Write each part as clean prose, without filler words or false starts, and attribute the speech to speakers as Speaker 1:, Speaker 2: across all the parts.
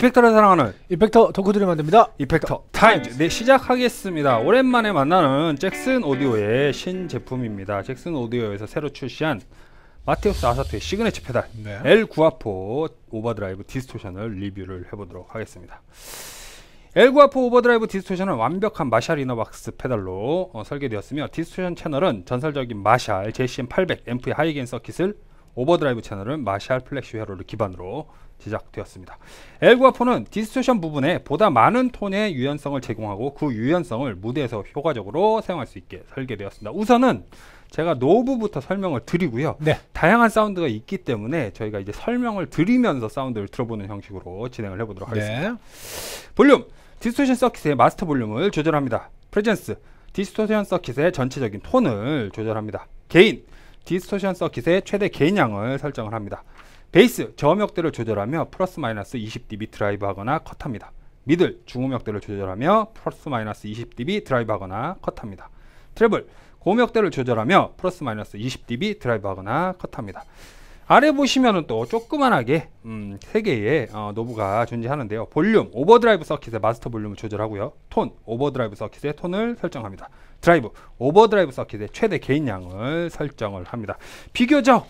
Speaker 1: 이펙터를 사랑하는
Speaker 2: 이펙터 덕후들이 만듭니다.
Speaker 1: 이펙터 타임즈. 네, 시작하겠습니다. 오랜만에 만나는 잭슨 오디오의 신제품입니다. 잭슨 오디오에서 새로 출시한 마테우스 아사토의 시그니처 페달 L9R4 오버드라이브 디스토션을 리뷰를 해보도록 하겠습니다. L9R4 오버드라이브 디스토션은 완벽한 마샬 이너박스 페달로 설계되었으며, 디스토션 채널은 전설적인 마샬 JCM800 앰프의 하이게인 서킷을, 오버드라이브 채널은 마샬 플렉시 회로를 기반으로 제작되었습니다. L9R4는 디스토션 부분에 보다 많은 톤의 유연성을 제공하고 그 유연성을 무대에서 효과적으로 사용할 수 있게 설계되었습니다. 우선은 제가 노브부터 설명을 드리고요. 다양한 사운드가 있기 때문에 저희가 이제 설명을 드리면서 사운드를 들어보는 형식으로 진행을 해보도록 하겠습니다. 볼륨, 디스토션 서킷의 마스터 볼륨을 조절합니다. 프레젠스, 디스토션 서킷의 전체적인 톤을 조절합니다. 게인, 디스토션 서킷의 최대 게인량을 설정을 합니다. 베이스, 저음역대를 조절하며 플러스 마이너스 20dB 드라이브 하거나 컷합니다. 미들, 중음역대를 조절하며 플러스 마이너스 20dB 드라이브 하거나 컷합니다. 트래블, 고음역대를 조절하며 플러스 마이너스 20dB 드라이브 하거나 컷합니다. 아래 보시면은 또 조그만하게 3개의 노브가 존재하는데요. 볼륨, 오버드라이브 서킷의 마스터 볼륨을 조절하고요. 톤, 오버드라이브 서킷의 톤을 설정합니다. 드라이브, 오버드라이브 서킷의 최대 게인량을 설정을 합니다. 비교적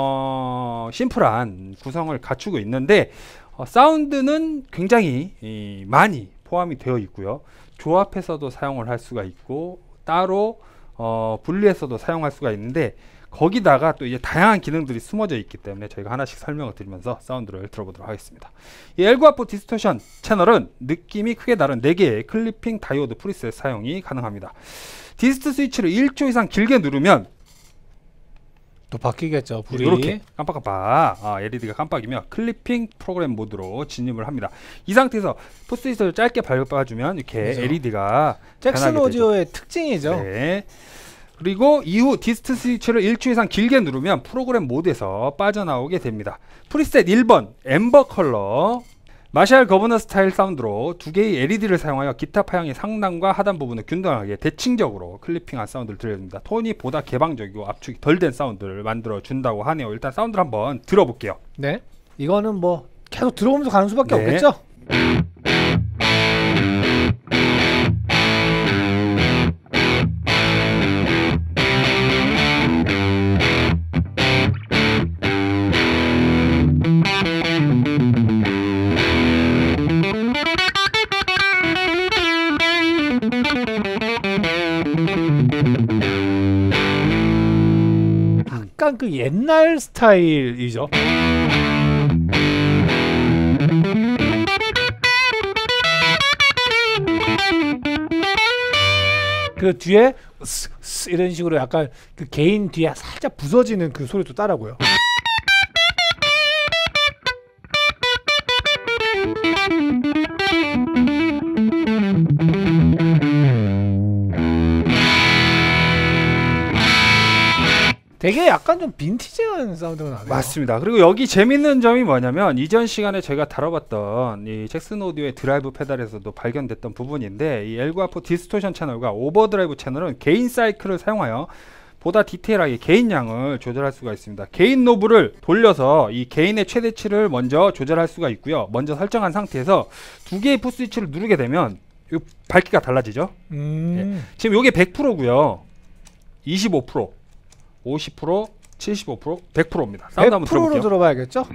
Speaker 1: 심플한 구성을 갖추고 있는데, 사운드는 굉장히 많이 포함이 되어 있고요. 조합해서도 사용을 할 수가 있고, 따로 분리해서도 사용할 수가 있는데, 거기다가 또 이제 다양한 기능들이 숨어져 있기 때문에 저희가 하나씩 설명을 드리면서 사운드를 들어보도록 하겠습니다. 이 L9R4 디스토션 채널은 느낌이 크게 다른 4개의 클리핑 다이오드 프리셋 사용이 가능합니다. 디스트 스위치를 1초 이상 길게 누르면
Speaker 2: 또 바뀌겠죠. 불이
Speaker 1: 이렇게 깜빡깜빡 LED가 깜빡이며 클리핑 프로그램 모드로 진입을 합니다. 이 상태에서 풋스위치를 짧게 밟아주면 이렇게 LED가
Speaker 2: 잭슨 오디오의 특징이죠.
Speaker 1: 네. 그리고 이후 디스트 스위치를 1초 이상 길게 누르면 프로그램 모드에서 빠져나오게 됩니다. 프리셋 1번 엠버 컬러, 마샬 거버너 스타일 사운드로 2개의 LED를 사용하여 기타 파형의 상단과 하단 부분을 균등하게 대칭적으로 클리핑한 사운드를 들려줍니다. 톤이 보다 개방적이고 압축이 덜 된 사운드를 만들어 준다고 하네요. 일단 사운드를 한번 들어볼게요.
Speaker 2: 네, 이거는 뭐 계속 들어오면서 가는 수밖에 없겠죠? 약간 그 옛날 스타일이죠. 그 뒤에 이런 식으로 약간 그 개인 뒤에 살짝 부서지는 그 소리도 따라고요. 되게 약간 좀 빈티지한 사운드가 나네요.
Speaker 1: 맞습니다. 그리고 여기 재밌는 점이 뭐냐면, 이전 시간에 저희가 다뤄봤던 이 잭슨 오디오의 드라이브 페달에서도 발견됐던 부분인데, 이 L9R4 디스토션 채널과 오버드라이브 채널은 게인 사이클을 사용하여 보다 디테일하게 게인량을 조절할 수가 있습니다. 게인 노브를 돌려서 이 게인의 최대치를 먼저 조절할 수가 있고요. 먼저 설정한 상태에서 2개의 풋 스위치를 누르게 되면 이 밝기가 달라지죠. 네. 지금 이게 100%고요 25%, 50%, 75%, 100%입니다. 사운드 한번 들어볼게요.
Speaker 2: 100%로 들어봐야겠죠?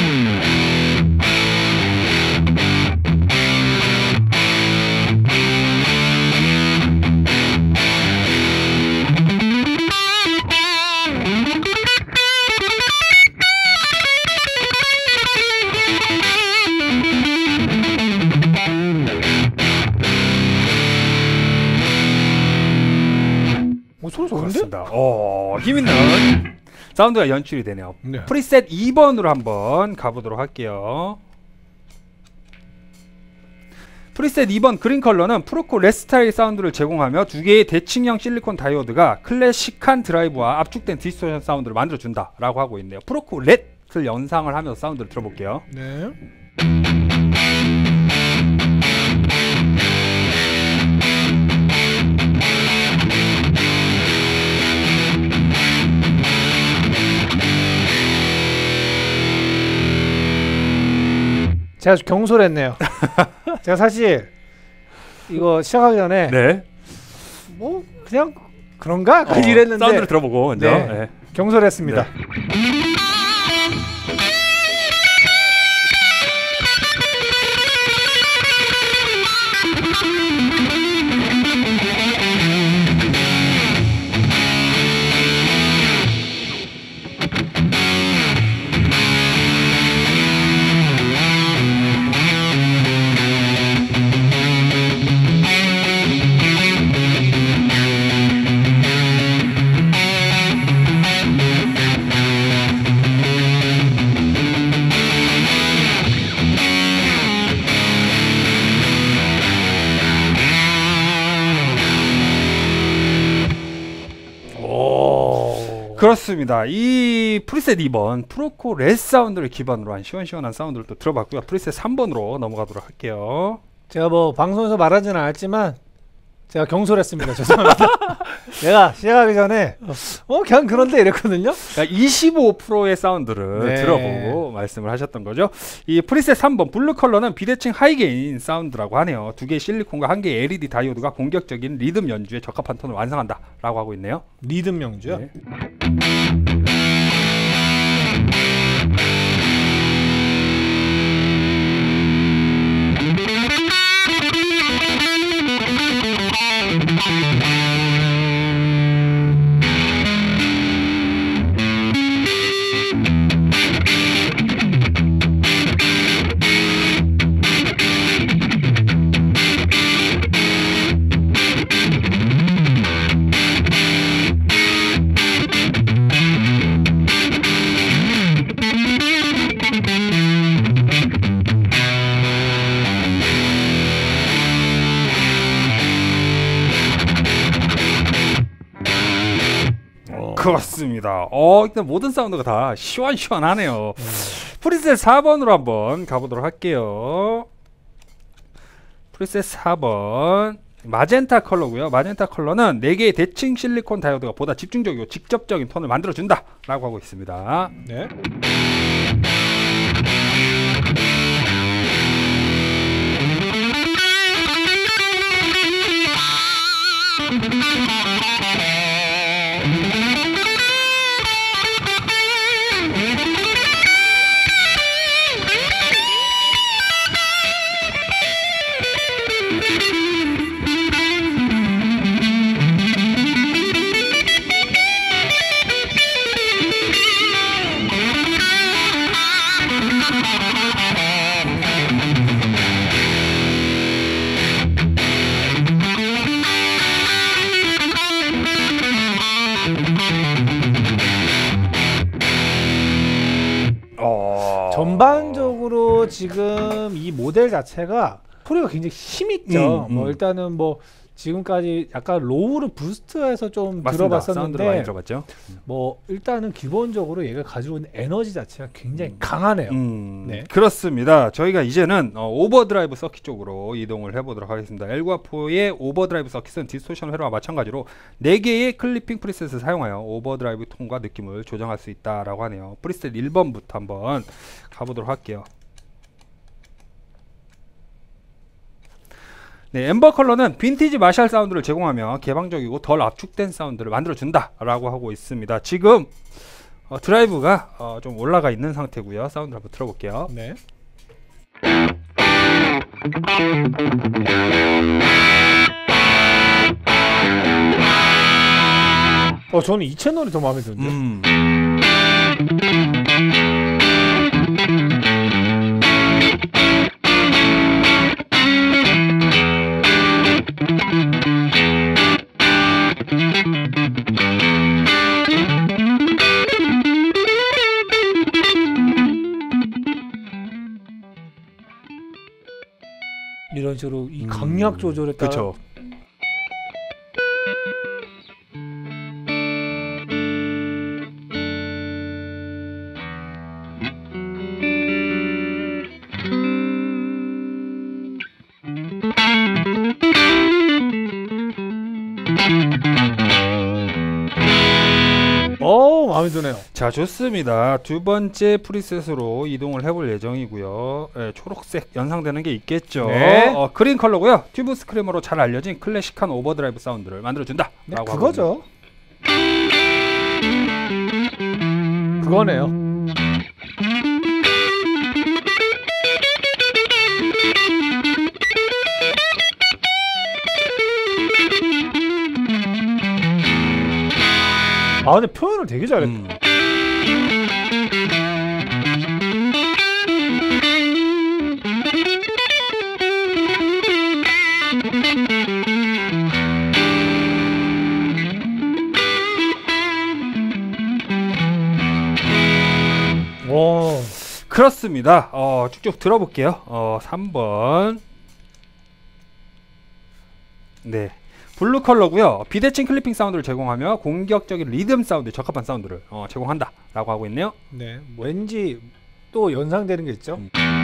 Speaker 2: 소리 좋은데?
Speaker 1: 힘있는 사운드가 연출이 되네요. 프리셋 2번으로 한번 가보도록 할게요. 프리셋 2번 그린 컬러는 프로코 렛 스타일 사운드를 제공하며 2개의 대칭형 실리콘 다이오드가 클래식한 드라이브와 압축된 디스토션 사운드를 만들어준다 라고 하고 있네요. 프로코 렛을 연상을 하면서 사운드를 들어볼게요.
Speaker 2: 네. 제가 경솔했네요. 제가 사실 이거 시작하기 전에
Speaker 1: 네.
Speaker 2: 뭐 그냥 그런가? 이랬는데
Speaker 1: 사운드를 들어보고 먼저.
Speaker 2: 네.
Speaker 1: 네.
Speaker 2: 경솔했습니다.
Speaker 1: 네. 그렇습니다. 이 프리셋 2번 프로코 레스 사운드를 기반으로 한 시원시원한 사운드를 또 들어봤고요. 프리셋 3번으로 넘어가도록 할게요.
Speaker 2: 제가 뭐 방송에서 말하지는 않았지만 제가 경솔했습니다. 죄송합니다. 내가 시작하기 전에 그냥 그런데 이랬거든요.
Speaker 1: 그러니까 25%의 사운드를
Speaker 2: 네.
Speaker 1: 들어보고 말씀을 하셨던 거죠. 이 프리셋 3번 블루 컬러는 비대칭 하이게인 사운드라고 하네요. 2개의 실리콘과 1개의 LED 다이오드가 공격적인 리듬 연주에 적합한 톤을 완성한다 라고 하고 있네요.
Speaker 2: 리듬 연주요?
Speaker 1: 네. 그렇습니다. 일단 모든 사운드가 다 시원시원하네요. 프리셋 4번으로 한번 가보도록 할게요. 프리셋 4번 마젠타 컬러고요. 마젠타 컬러는 4개의 대칭 실리콘 다이오드가 보다 집중적이고 직접적인 톤을 만들어준다 라고 하고 있습니다.
Speaker 2: 네. 전반적으로 지금 이 모델 자체가 소리가 굉장히 힘있죠. 뭐 일단은 뭐 지금까지 약간 로우를 부스트해서 좀
Speaker 1: 맞습니다.
Speaker 2: 들어봤었는데
Speaker 1: 사운드를 많이 들어봤죠.
Speaker 2: 뭐 일단은 기본적으로 얘가 가지고 있는 에너지 자체가 굉장히 강하네요.
Speaker 1: 네. 그렇습니다. 저희가 이제는 오버드라이브 서킷 쪽으로 이동을 해보도록 하겠습니다. 엘과포의 오버드라이브 서킷은 디스토션 회로와 마찬가지로 4개의 클리핑 프리셋을 사용하여 오버드라이브 톤과 느낌을 조정할 수 있다라고 하네요. 프리셋 1번부터 한번 가보도록 할게요. 네, 엠버 컬러는 빈티지 마샬 사운드를 제공하며 개방적이고 덜 압축된 사운드를 만들어준다 라고 하고 있습니다. 지금 드라이브가 좀 올라가 있는 상태고요. 사운드를 한번 들어볼게요.
Speaker 2: 네. 저는 이 채널이 더 마음에 드는데. 이런 식으로 이 강약 조절에 따라
Speaker 1: 그쵸.
Speaker 2: 마음에 드네요.
Speaker 1: 자, 좋습니다. 두 번째 프리셋으로 이동을 해볼 예정이고요. 초록색 연상되는 게 있겠죠.
Speaker 2: 네.
Speaker 1: 그린 컬러고요. 튜브 스크래머로 잘 알려진 클래식한 오버드라이브 사운드를 만들어준다.
Speaker 2: 네, 그거죠. 그거네요. 아, 근데 표현을 되게 잘했다. 오.
Speaker 1: 그렇습니다. 쭉쭉 들어볼게요. 3번. 네. 블루 컬러고요. 비대칭 클리핑 사운드를 제공하며 공격적인 리듬 사운드에 적합한 사운드를 제공한다 라고 하고 있네요.
Speaker 2: 네, 왠지 또 연상되는 게 있죠.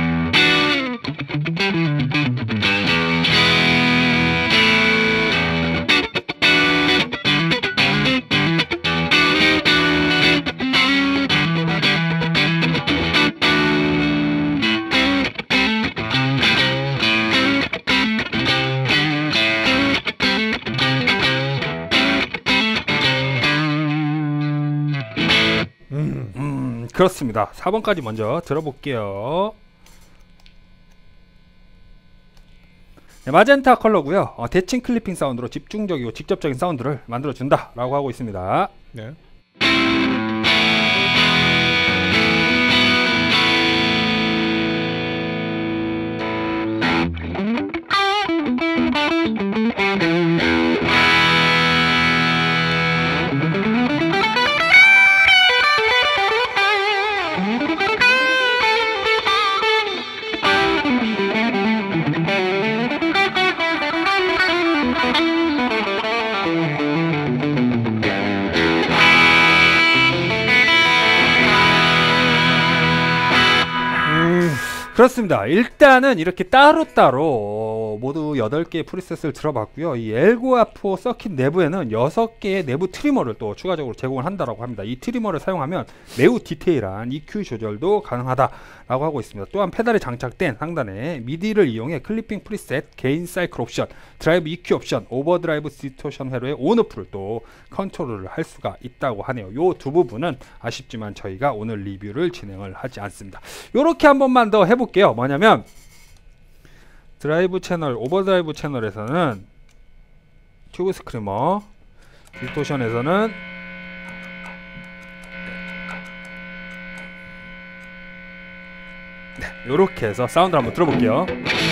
Speaker 1: 그렇습니다. 4번까지 먼저 들어볼게요. 네, 마젠타 컬러고요. 대칭 클리핑 사운드로 집중적이고 직접적인 사운드를 만들어준다 라고 하고 있습니다.
Speaker 2: 네.
Speaker 1: 그렇습니다. 일단은 이렇게 따로따로 모두 8개의 프리셋을 들어봤고요. 이 엘고아포 서킷 내부에는 6개의 내부 트리머를 또 추가적으로 제공을 한다라고 합니다. 이 트리머를 사용하면 매우 디테일한 EQ 조절도 가능하다라고 하고 있습니다. 또한 페달에 장착된 상단에 미디를 이용해 클리핑 프리셋, 게인 사이클 옵션, 드라이브 EQ 옵션, 오버드라이브 디스토션 회로의 온오프를 또 컨트롤을 할 수가 있다고 하네요. 요 두 부분은 아쉽지만 저희가 오늘 리뷰를 진행을 하지 않습니다. 요렇게 한 번만 더 해볼게요. 뭐냐면 드라이브 채널, 오버드라이브 채널에서는 튜브 스크리머, 디스토션에서는 네, 요렇게 해서 사운드를 한번 들어볼게요.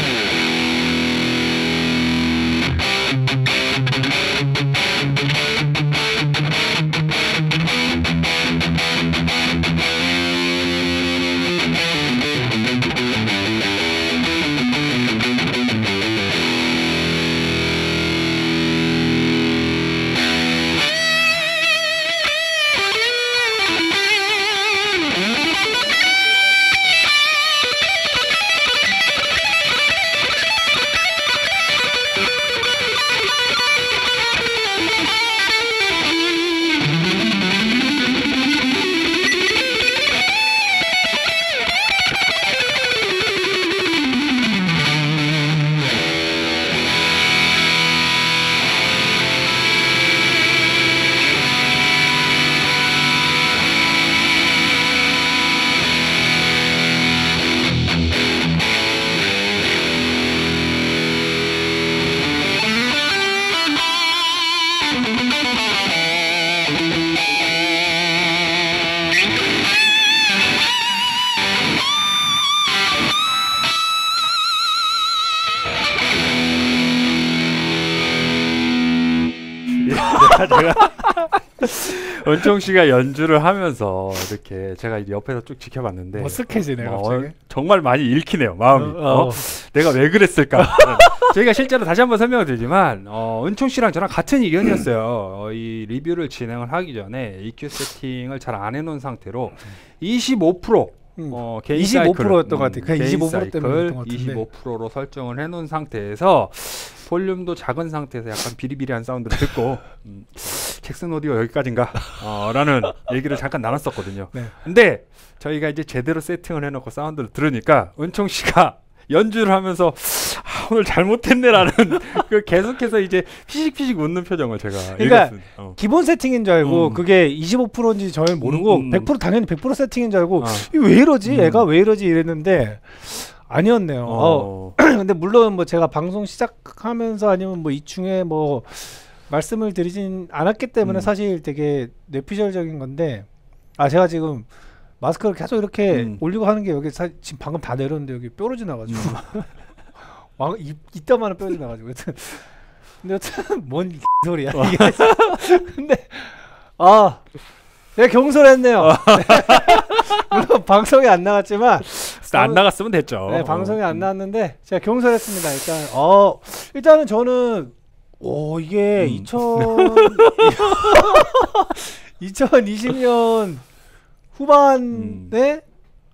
Speaker 1: 제가 은총 씨가 연주를 하면서 이렇게 제가 옆에서 쭉 지켜봤는데
Speaker 2: 어색해지네요.
Speaker 1: 정말 많이 읽히네요, 마음이. 내가 왜 그랬을까? 저희가 실제로 다시 한번 설명을 드리지만 은총 씨랑 저랑 같은 의견이었어요. 이 리뷰를 진행을 하기 전에 EQ 세팅을 잘 안 해놓은 상태로 25% 개인
Speaker 2: 25%였던 것 같아요. 그냥 25% 때문에
Speaker 1: 25%로 설정을 해놓은 상태에서 볼륨도 작은 상태에서 약간 비리비리한 사운드를 듣고 잭슨 오디오 여기까지인가? 라는 얘기를 잠깐 나눴었거든요.
Speaker 2: 네.
Speaker 1: 근데 저희가 이제 제대로 세팅을 해놓고 사운드를 들으니까 은총 씨가 연주를 하면서 오늘 잘못했네라는 그 계속해서 이제 피식피식 웃는 표정을 제가
Speaker 2: 그러니까
Speaker 1: 읽었습니다.
Speaker 2: 기본 세팅인 줄 알고 그게 25%인지 저는 모르고 100% 당연히 100% 세팅인 줄 알고 이거 왜 이러지? 애가 왜 이러지? 이랬는데 아니었네요. 근데 물론 뭐 제가 방송 시작하면서 아니면 뭐 이중에 뭐 말씀을 드리진 않았기 때문에 사실 되게 뇌피셜적인 건데 제가 지금 마스크를 계속 이렇게 올리고 하는 게 여기 지금 방금 다 내렸는데 여기 뾰루지 나가지고 이따만한 뾰루지 나가지고 근데 여튼 뭔 소리야 이게. 근데 제가 경솔했네요. 물론 방송에 안 나갔지만
Speaker 1: 안 나갔으면 됐죠.
Speaker 2: 네, 방송에 안 나왔는데 제가 경솔했습니다. 일단은 저는 이게 2020년 후반에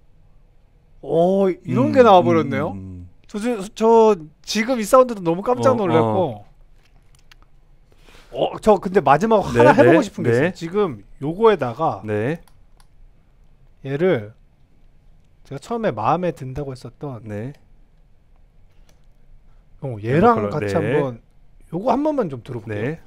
Speaker 2: 이런 게 나와버렸네요. 저 지금 이 사운드도 너무 깜짝 놀랐고 저 근데 마지막 하나 해보고 싶은 게 있어요. 지금 요거에다가 얘를 제가 처음에 마음에 든다고 했었던 얘랑 같이 한번 요거 한 번만 좀 들어볼게요.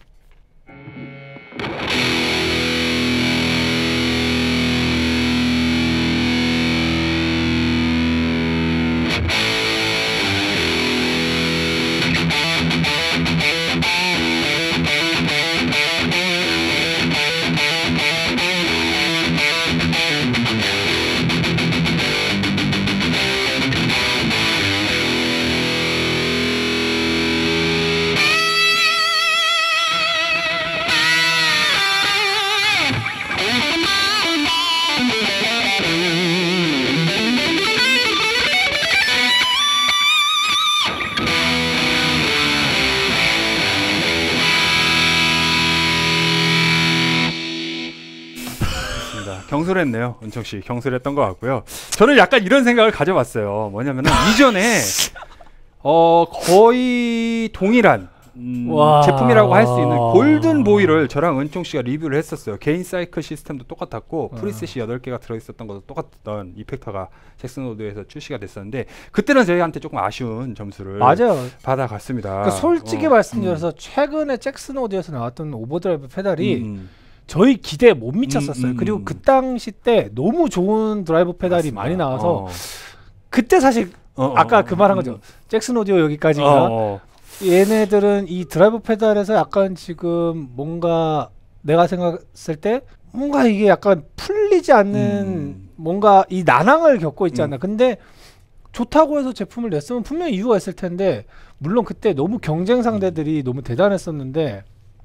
Speaker 1: 경솔했네요. 은총 씨 경솔했던 것 같고요. 저는 약간 이런 생각을 가져봤어요. 뭐냐면은 이전에 거의 동일한 제품이라고 할 수 있는 골든 보이를 저랑 은총 씨가 리뷰를 했었어요. 개인 사이클 시스템도 똑같았고 프리셋이 8개가 들어있었던 것도 똑같던 이펙터가 잭슨 오디오에서 출시가 됐었는데 그때는 저희한테 조금 아쉬운 점수를 받아갔습니다.
Speaker 2: 그러니까 솔직히 말씀드려서 최근에 잭슨 오디오에서 나왔던 오버드라이브 페달이 저희 기대에 못 미쳤었어요. 그리고 그 당시 때 너무 좋은 드라이브 페달이 많이 나와서 그때 사실 아까 그 말한 거죠. 잭슨 오디오 여기까지인가? 얘네들은 이 드라이브 페달에서 약간 지금 뭔가 내가 생각했을 때 뭔가 이게 약간 풀리지 않는 뭔가 이 난항을 겪고 있지 않나. 근데 좋다고 해서 제품을 냈으면 분명히 이유가 있을 텐데 물론 그때 너무 경쟁 상대들이 너무 대단했었는데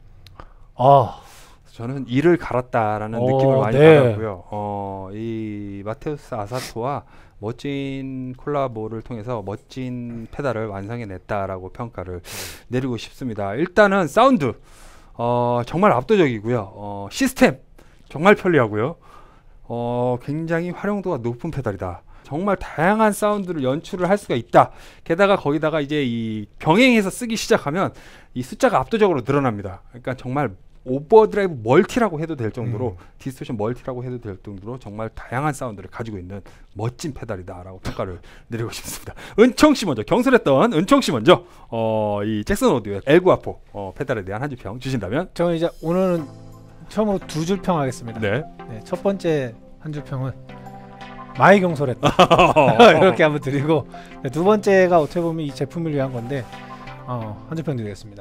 Speaker 1: 저는 이를 갈았다라는 느낌을 많이 받았고요. 이 마테우스 아사토와 멋진 콜라보를 통해서 멋진 페달을 완성해냈다라고 평가를 내리고 싶습니다. 일단은 사운드 정말 압도적이고요. 시스템 정말 편리하고요. 굉장히 활용도가 높은 페달이다. 정말 다양한 사운드를 연출을 할 수가 있다. 게다가 거기다가 이제 이 병행해서 쓰기 시작하면 이 숫자가 압도적으로 늘어납니다. 그러니까 정말 오버드라이브 멀티라고 해도 될 정도로 디스토션 멀티라고 해도 될 정도로 정말 다양한 사운드를 가지고 있는 멋진 페달이다라고 평가를 내리고 싶습니다. 은총씨 먼저 경솔했던 은총씨 먼저 이 잭슨 오디오의 L9A4 페달에 대한 한 줄 평 주신다면?
Speaker 2: 저는 이제 오늘은 처음으로 2줄 평 하겠습니다. 첫 번째 한 줄 평은 많이 경솔했다 이렇게 한번 드리고 두 번째가 어떻게 보면 이 제품을 위한 건데 한 줄 평 드리겠습니다.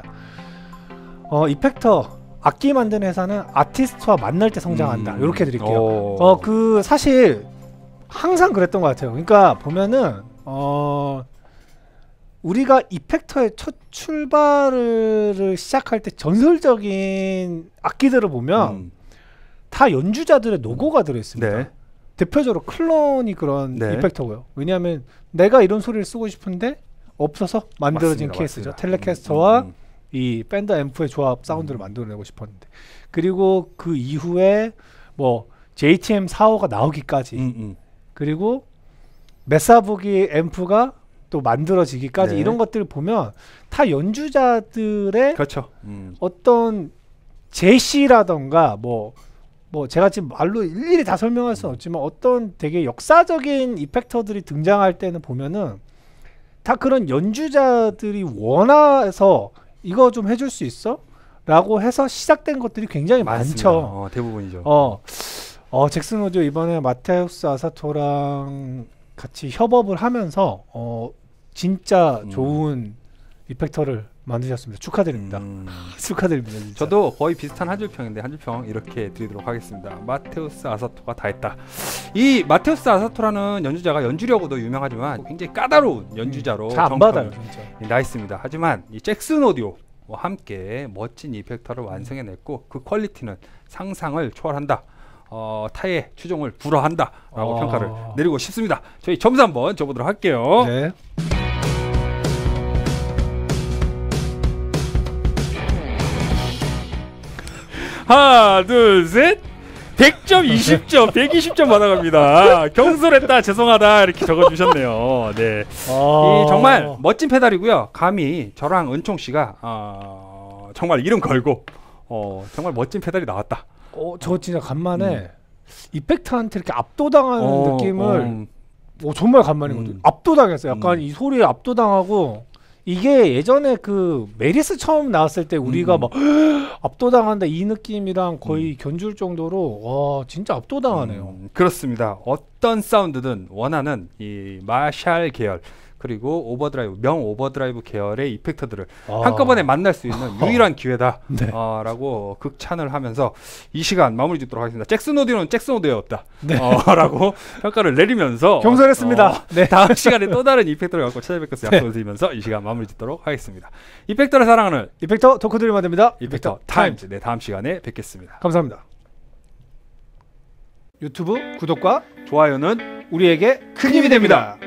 Speaker 2: 이펙터 악기 만드는 회사는 아티스트와 만날 때 성장한다. 이렇게 드릴게요. 그 사실 항상 그랬던 것 같아요. 그러니까 보면은 우리가 이펙터의 첫 출발을 시작할 때 전설적인 악기들을 보면 다 연주자들의 노고가 들어있습니다. 대표적으로 클론이 그런 이펙터고요. 왜냐하면 내가 이런 소리를 쓰고 싶은데 없어서 만들어진 케이스죠. 텔레캐스터와 이 밴더 앰프의 조합 사운드를 만들어내고 싶었는데 그리고 그 이후에 뭐 JTM 45가 나오기까지 그리고 메사부기 앰프가 또 만들어지기까지 이런 것들을 보면 다 연주자들의 어떤 제시라던가 뭐 제가 지금 말로 일일이 다 설명할 수는 없지만 어떤 되게 역사적인 이펙터들이 등장할 때는 보면은 다 그런 연주자들이 원해서 이거 좀 해줄 수 있어? 라고 해서 시작된 것들이 굉장히 많죠.
Speaker 1: 대부분이죠.
Speaker 2: 잭슨 오디오 이번에 마테우스 아사토랑 같이 협업을 하면서 진짜 좋은 이펙터를 만드셨습니다. 축하드립니다. 축하드립니다. 진짜.
Speaker 1: 저도 거의 비슷한 한 줄 평인데 한 줄 평 이렇게 드리도록 하겠습니다. 마테우스 아사토가 다 했다. 이 마테우스 아사토라는 연주자가 연주력으로도 유명하지만 굉장히 까다로운 연주자로
Speaker 2: 잘 안 받아요, 진짜.
Speaker 1: 나 있습니다. 하지만 이 잭슨 오디오와 함께 멋진 이펙터를 완성해냈고 그 퀄리티는 상상을 초월한다. 타의 추종을 불허한다 라고 평가를 내리고 싶습니다. 저희 점수 한번 줘보도록 할게요.
Speaker 2: 네.
Speaker 1: 하나 둘 셋 100점 20점 120점 받아갑니다. 경솔했다 죄송하다 이렇게 적어주셨네요. 네. 이 정말 멋진 페달이고요. 감히 저랑 은총씨가 정말 이름 걸고 정말 멋진 페달이 나왔다.
Speaker 2: 저 진짜 간만에 이펙트한테 이렇게 압도당하는 느낌을 정말 간만이거든요. 압도당했어요. 약간 이 소리에 압도당하고 이게 예전에 그 메리스 처음 나왔을 때 우리가 막 압도당한다 이 느낌이랑 거의 견줄 정도로 와 진짜 압도당하네요.
Speaker 1: 그렇습니다. 어떤 사운드든 원하는 이 마샬 계열 그리고 오버드라이브 명 오버드라이브 계열의 이펙터들을 한꺼번에 만날 수 있는 유일한 기회다
Speaker 2: 네.
Speaker 1: 라고 극찬을 하면서 이 시간 마무리 짓도록 하겠습니다. 잭슨 오디오는 잭슨 오디오였다
Speaker 2: 네.
Speaker 1: 라고 평가를 내리면서
Speaker 2: 경솔했습니다. 네.
Speaker 1: 다음 시간에 또 다른 이펙터를 갖고 찾아뵐 것을 약속드리면서 이 시간 마무리 짓도록 하겠습니다. 이펙터를 사랑하는
Speaker 2: 이펙터 덕후들이 만듭니다.
Speaker 1: 이펙터 타임즈. 네, 다음 시간에 뵙겠습니다.
Speaker 2: 감사합니다. 유튜브 구독과
Speaker 1: 좋아요는
Speaker 2: 우리에게 큰 힘이 됩니다.